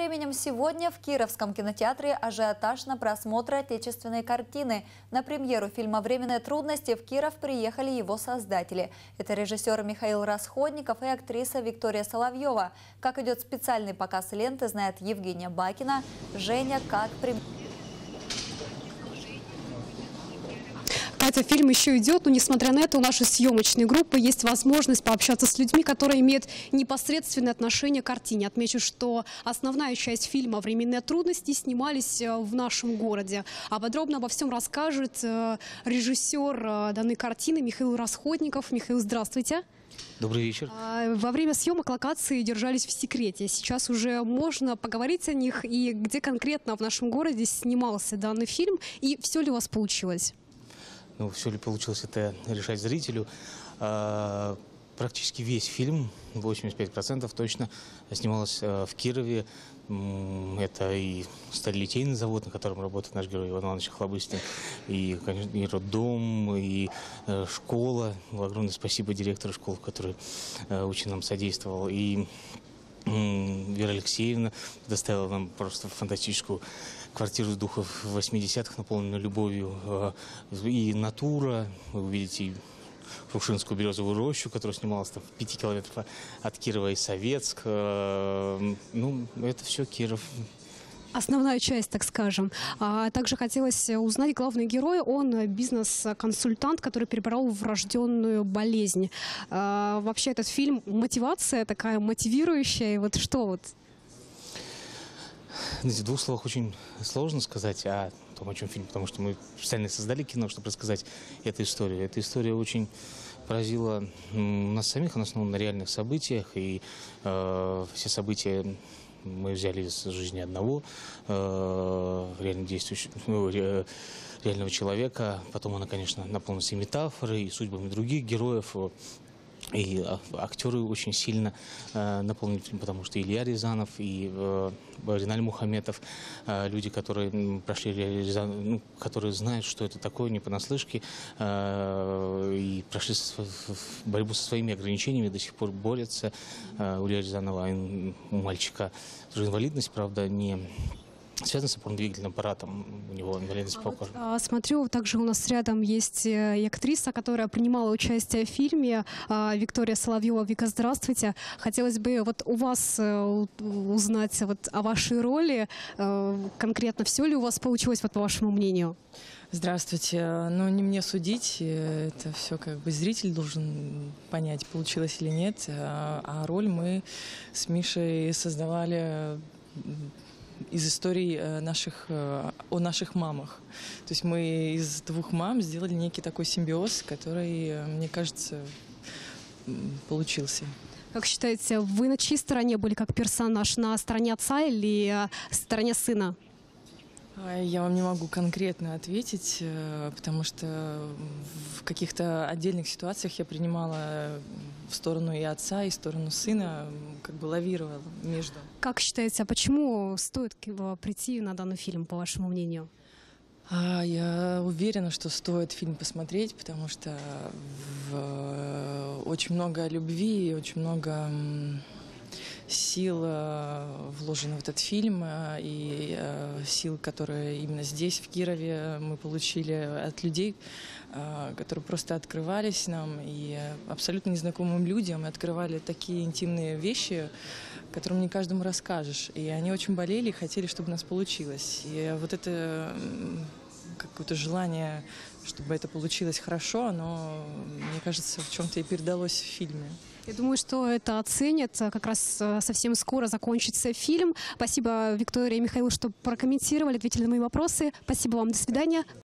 временем сегодня в Кировском кинотеатре ажиотаж на просмотр отечественной картины. На премьеру фильма «Временные трудности» в Киров приехали его создатели. Это режиссер Михаил Расходников и актриса Виктория Соловьева. Как идет специальный показ ленты, знает Евгения Бакина. Женя, как премьера? Катя, фильм еще идет, но несмотря на это, у нашей съемочной группы есть возможность пообщаться с людьми, которые имеют непосредственное отношение к картине. Отмечу, что основная часть фильма «Временные трудности» снимались в нашем городе. А подробно обо всем расскажет режиссер данной картины Михаил Расходников. Михаил, здравствуйте. Добрый вечер. Во время съемок локации держались в секрете. Сейчас уже можно поговорить о них и где конкретно в нашем городе снимался данный фильм и все ли у вас получилось? Ну, все ли получилось, это решать зрителю. Практически весь фильм, 85% точно, снималось в Кирове. Это и сталелитейный завод, на котором работает наш герой Иван Иванович Охлобыстин, и, конечно, и роддом, и школа. Огромное спасибо директору школы, который очень нам содействовал. И Вера Алексеевна доставила нам просто фантастическую квартиру духов 80-х, наполненную любовью. И натура, вы увидите Крушинскую березовую рощу, которая снималась там, в 5 километрах от Кирова и Советск. Ну, это все Киров. Основная часть, так скажем. Также хотелось узнать, главный герой, он бизнес-консультант, который перебрал врожденную болезнь. Вообще этот фильм, мотивация такая мотивирующая, вот что вот? В двух словах очень сложно сказать о том, о чем фильм, потому что мы специально создали кино, чтобы рассказать эту историю. Эта история очень поразила нас самих, она основана на реальных событиях, и все события мы взяли из жизни одного реально действующего, реального человека. Потом она, конечно, наполнилась и метафорой, и судьбами других героев. И актеры очень сильно наполнили фильм, потому что Илья Рязанов и Риналь Мухаметов, люди, которые прошли которые знают, что это такое, не понаслышке, и прошли борьбу со своими ограничениями, до сих пор борются. У Илья Рязанова, у мальчика тоже инвалидность, правда, не связано с опорно-двигательным аппаратом, у него инвалидность по коже. Смотрю, также у нас рядом есть и актриса, которая принимала участие в фильме, Виктория Соловьева. Вика, здравствуйте. Хотелось бы вот у вас узнать вот о вашей роли, конкретно все ли у вас получилось, вот по вашему мнению? Здравствуйте. Ну, не мне судить, это все как бы зритель должен понять, получилось или нет. А роль мы с Мишей создавали из историй о наших мамах. То есть мы из двух мам сделали некий такой симбиоз, который, мне кажется, получился. Как считаете, вы на чьей стороне были как персонаж? На стороне отца или стороне сына? Я вам не могу конкретно ответить, потому что в каких-то отдельных ситуациях я принимала в сторону и отца, и в сторону сына, как бы лавировала между. Как считаете, а почему стоит прийти на данный фильм, по вашему мнению? Я уверена, что стоит фильм посмотреть, потому что очень много любви, очень много сил вложено в этот фильм, и сил, которые именно здесь, в Кирове, мы получили от людей, которые просто открывались нам, и абсолютно незнакомым людям открывали такие интимные вещи, которым не каждому расскажешь. И они очень болели и хотели, чтобы у нас получилось. И вот это какое-то желание, чтобы это получилось хорошо, оно, мне кажется, в чем-то и передалось в фильме. Я думаю, что это оценят. Как раз совсем скоро закончится фильм. Спасибо, Виктория и Михаил, что прокомментировали, ответили на мои вопросы. Спасибо вам. До свидания.